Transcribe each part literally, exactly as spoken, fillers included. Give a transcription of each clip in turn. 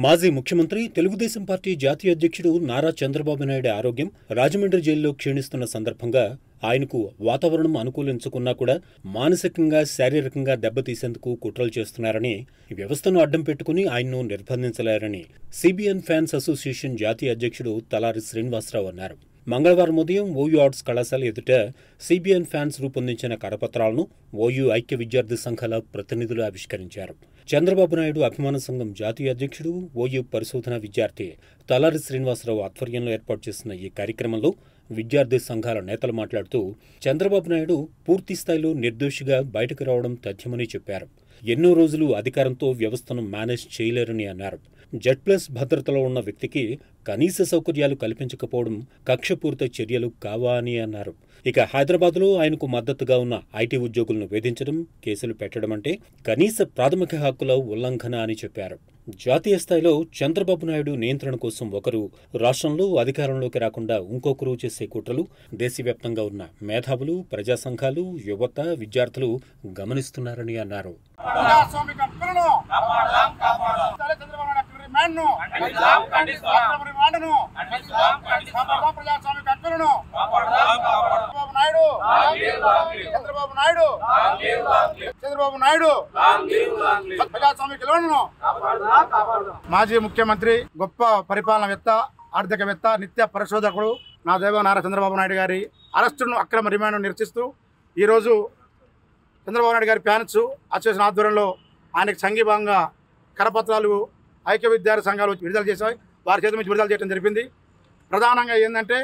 మాజీ ముఖ్యమంత్రి తెలుగుదేశం పార్టీ జాతీయ అధ్యక్షుడు నారా చంద్రబాబు నాయుడు ఆరోగ్యం రాజమండ్రి జైల్లో క్షీణిస్తున్న సందర్భంగా ఆయనకు వాతావరణం అనుకూలించకున్నా కూడా మానసికంగా శారీరకంగా దెబ్బతీసేందుకు కుట్రలు చేస్తున్నారని, వ్యవస్థను అడ్డం పెట్టుకుని ఆయన్ను నిర్బంధించలేరని సిబిఎన్ ఫ్యాన్స్ అసోసియేషన్ జాతీయ అధ్యక్షుడు తలారి శ్రీనివాసరావు అన్నారు. మంగళవారం ఉదయం ఓయూ ఆర్ట్స్ కళాశాల ఎదుట సిబిఎన్ ఫ్యాన్స్ రూపొందించిన కరపత్రాలను ఓయూ ఐక్య విద్యార్థి సంఘాల ప్రతినిధులు ఆవిష్కరించారు. చంద్రబాబు నాయుడు అభిమాన సంఘం జాతీయ అధ్యక్షుడు, ఓయూ పరిశోధన విద్యార్థి తలారి శ్రీనివాసరావు ఆధ్వర్యంలో ఏర్పాటు చేసిన ఈ కార్యక్రమంలో విద్యార్థి సంఘాల నేతలు మాట్లాడుతూ చంద్రబాబు నాయుడు పూర్తిస్థాయిలో నిర్దోషిగా బయటకు రావడం తథ్యమని చెప్పారు. ఎన్నో రోజులు అధికారంతో వ్యవస్థను మేనేజ్ చేయలేరని అన్నారు. జెడ్ ప్లస్ భద్రతలో ఉన్న వ్యక్తికి కనీస సౌకర్యాలు కల్పించకపోవడం కక్షపూరిత చర్యలు కావా అని అన్నారు. ఇక హైదరాబాద్లో ఆయనకు మద్దతుగా ఉన్న ఐటీ ఉద్యోగులను వేధించడం, కేసులు పెట్టడం అంటే కనీస ప్రాథమిక హక్కుల ఉల్లంఘన అని చెప్పారు. జాతీయ స్థాయిలో చంద్రబాబు నాయుడు నియంత్రణ కోసం ఒకరు, రాష్ట్రంలో అధికారంలోకి రాకుండా ఇంకొకరు చేసే కుట్రలు దేశవ్యాప్తంగా ఉన్న మేధావులు, ప్రజా సంఘాలు, యువత, విద్యార్థులు గమనిస్తున్నారని అన్నారు. మాజీ ముఖ్యమంత్రి, గొప్ప పరిపాలనవేత్త, ఆర్థికవేత్త, నిత్య పరిశోధకుడు నా దేవ నారా చంద్రబాబు నాయుడు గారి అరెస్టును, అక్రమ రిమాండ్ను నిరసిస్తూ ఈరోజు చంద్రబాబు నాయుడు గారి ఫ్యాన్స్ అసోసియేషన్ ఆధ్వర్యంలో ఆయనకు సంఘీభావంగా కరపత్రాలు ఐక్య విద్యార్థి సంఘాలు విడుదల చేశాయి. వారి చేతి నుంచి విడుదల చేయడం జరిపింది. ప్రధానంగా ఏంటంటే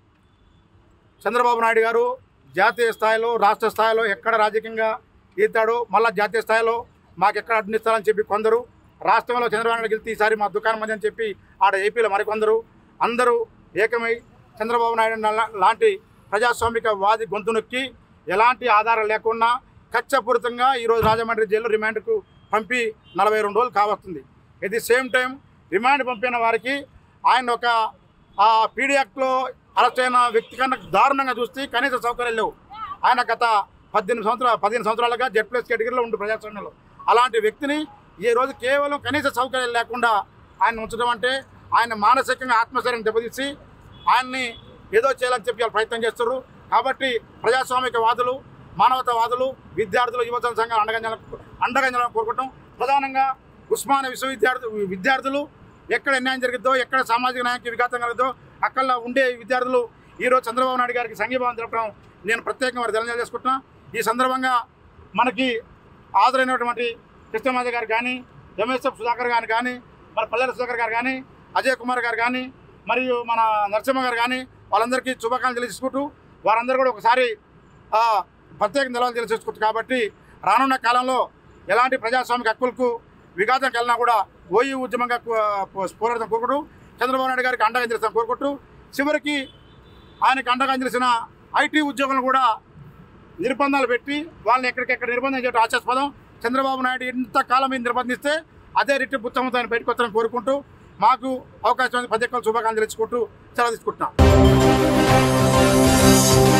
చంద్రబాబు నాయుడు గారు జాతీయ స్థాయిలో, రాష్ట్ర స్థాయిలో ఎక్కడ రాజకీయంగా ఈతాడో, మళ్ళీ జాతీయ స్థాయిలో మాకు ఎక్కడ అడ్డిస్తారని చెప్పి కొందరు, రాష్ట్రంలో చంద్రబాబు నాయుడు గెలిచి ఈసారి మా దుకాణం మంది అని చెప్పి ఆడ ఏపీలో మరికొందరు, అందరూ ఏకమై చంద్రబాబు నాయుడు లాంటి ప్రజాస్వామిక వాది గొంతు నొక్కి ఎలాంటి ఆధారం లేకుండా కక్షపూరితంగా ఈరోజు రాజమండ్రి జైలు రిమాండ్కు పంపి నలభై రెండు రోజులు కావస్తుంది. At the same time remand పంపిన వారికి ఆయన ఒక పీడీ యాక్ట్లో అరెస్ట్ అయిన వ్యక్తి కన్నా దారుణంగా చూస్తే కనీస సౌకర్యాలు లేవు. ఆయన గత పద్దెనిమిది సంవత్సరాలు పదిహేను సంవత్సరాలుగా జెడ్ ప్లస్ కేటగిరీలో ఉండి ప్రజాస్వామ్యంలో అలాంటి వ్యక్తిని ఈ రోజు కేవలం కనీస సౌకర్యాలు లేకుండా ఆయన ఉంచడం అంటే ఆయన మానసికంగా ఆత్మశైర్యం దెబ్బతీసి ఆయన్ని ఏదో చేయాలని చెప్పి వాళ్ళు ప్రయత్నం చేస్తున్నారు. కాబట్టి ప్రజాస్వామిక వాదులు, మానవతావాదులు, విద్యార్థులు, యువజన సంఘాలు అండగంజల అండగంజలను కోరుకుంటాం. ప్రధానంగా ఉస్మానియా విశ్వవిద్యార్థి విద్యార్థులు ఎక్కడ అన్యాయం జరిగిద్దో, ఎక్కడ సామాజిక న్యాయానికి విఘాతం కలిగిద్దో అక్కడ ఉండే విద్యార్థులు ఈరోజు చంద్రబాబు నాయుడు గారికి సంఘీభావం తెలపడం నేను ప్రత్యేకంగా వారు తెలియజేసుకుంటున్నాను. ఈ సందర్భంగా మనకి హాజరైనటువంటి కృష్ణమాధవ్ గారు కానీ, ఎంఎస్ఎఫ్ సుధాకర్ గారు కానీ, మన పల్లెల సుధాకర్ గారు కానీ, అజయ్ కుమార్ గారు కానీ, మరియు మన నరసింహ గారు కానీ వాళ్ళందరికీ శుభాకాంక్షలు తెలియజేసుకుంటూ వారందరూ కూడా ఒకసారి ప్రత్యేక నిలవలు తెలియజేసుకుంటారు. కాబట్టి రానున్న కాలంలో ఎలాంటి ప్రజాస్వామిక హక్కులకు విఘాతం కలిగినా కూడా ఓయూ ఉద్యమంగా పోరాటం కోరుకుంటూ చంద్రబాబు నాయుడు గారికి అండగా నిలుస్తాం కోరుకుంటూ చివరికి ఆయనకు అండగా నిలిచిన ఐటీ ఉద్యోగులను కూడా నిర్బంధాలు పెట్టి వాళ్ళని ఎక్కడికెక్కడ నిర్బంధం చేయడం ఆశాస్పదం. చంద్రబాబు నాయుడు ఇంతకాలం మీద నిర్బంధిస్తే అదే రిట్టి బుత్తమంతో ఆయన బయటకు వచ్చారని కోరుకుంటూ మాకు అవకాశం ప్రతి ఒక్కరు శుభాకాంక్షలు తెలుసుకుంటూ సెలవు తీసుకుంటున్నాం.